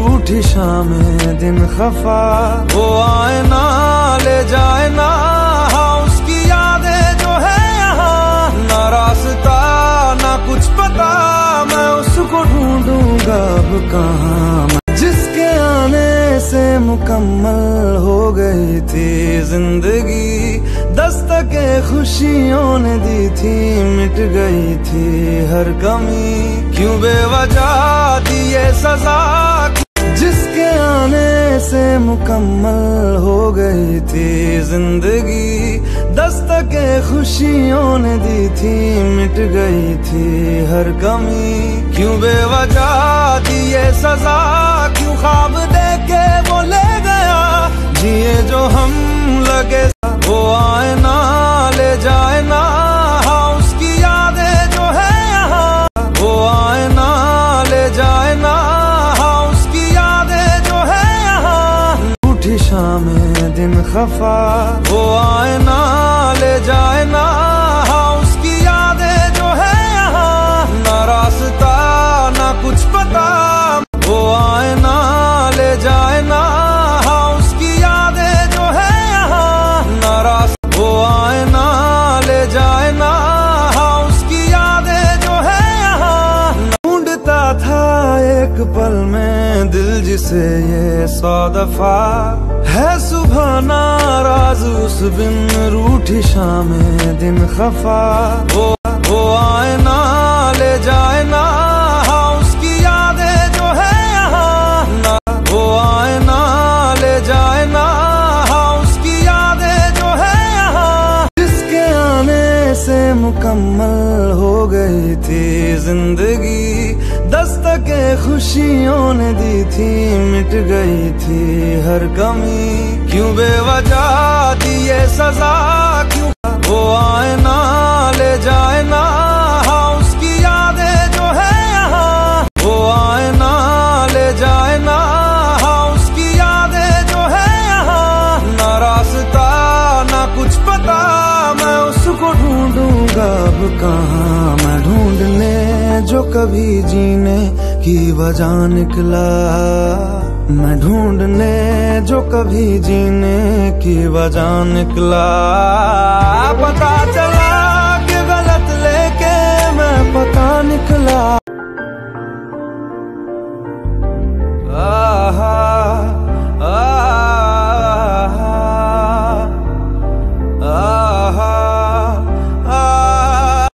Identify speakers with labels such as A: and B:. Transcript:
A: रूठी शामें दिन खफा, वो आए ना ले जाए ना, हाँ उसकी यादें जो है यहाँ, ना रास्ता ना कुछ पता, मैं उसको ढूंढूंगा अब कहाँ। जिसके आने से मुकम्मल हो गई थी जिंदगी, दस्तके खुशियों ने दी थी, मिट गई थी हर कमी, क्यों बेवजह दी ये सजा। जिसके आने से मुकम्मल हो गई थी जिंदगी, दस्तके खुशियों ने दी थी, मिट गई थी हर कमी, क्यों बेवजह दी ये सजा, क्यों ख्वाब देके वो ले गया, जिए जो हम लगे, वो आए ना ले जाए ना, हाँ उसकी यादें जो है यहाँ, वो आए ना ले जाए ना, हाँ उसकी यादें जो है यहाँ। रूठी शामें दिन खफा, वो आए ना ले जाए ना, हाँ उसकी यादें जो है यहाँ, ना रास्ता ना कुछ पता, वो आए ना ले जाए ना, हाँ उसकी यादें जो है यहाँ, ना रास्ता, वो आए ना ले जाए ना, हाँ उसकी यादें जो है यहाँ। ढूंढता था एक पल में दिल जिसे ये 100 दफा, है सुबह नाराज उस बिन रूठी शामें दिन खफा, वो आए ना ले जाए ना, हाँ उसकी यादें जो है यहाँ, ना वो आए ना ले जाए ना, हाँ उसकी यादें जो है यहाँ। जिसके आने से मुकम्मल हो गई थी जिंदगी, दस्तके खुशियों ने दी थी, मिट गई थी हर कमी, क्यों बेवजह दी ये सजा, क्यों वो आए ना ले जाए ना, हाँ उसकी यादें जो है यहाँ, वो आए ना ले जाए ना, हाँ उसकी यादें जो है यहाँ, ना रास्ता ना कुछ पता, मैं उसको ढूंढूंगा अब कहाँ। मैं ढूंढने जो कभी जीने की वजह निकला, मैं ढूंढने जो कभी जीने की वजह निकला, पता चला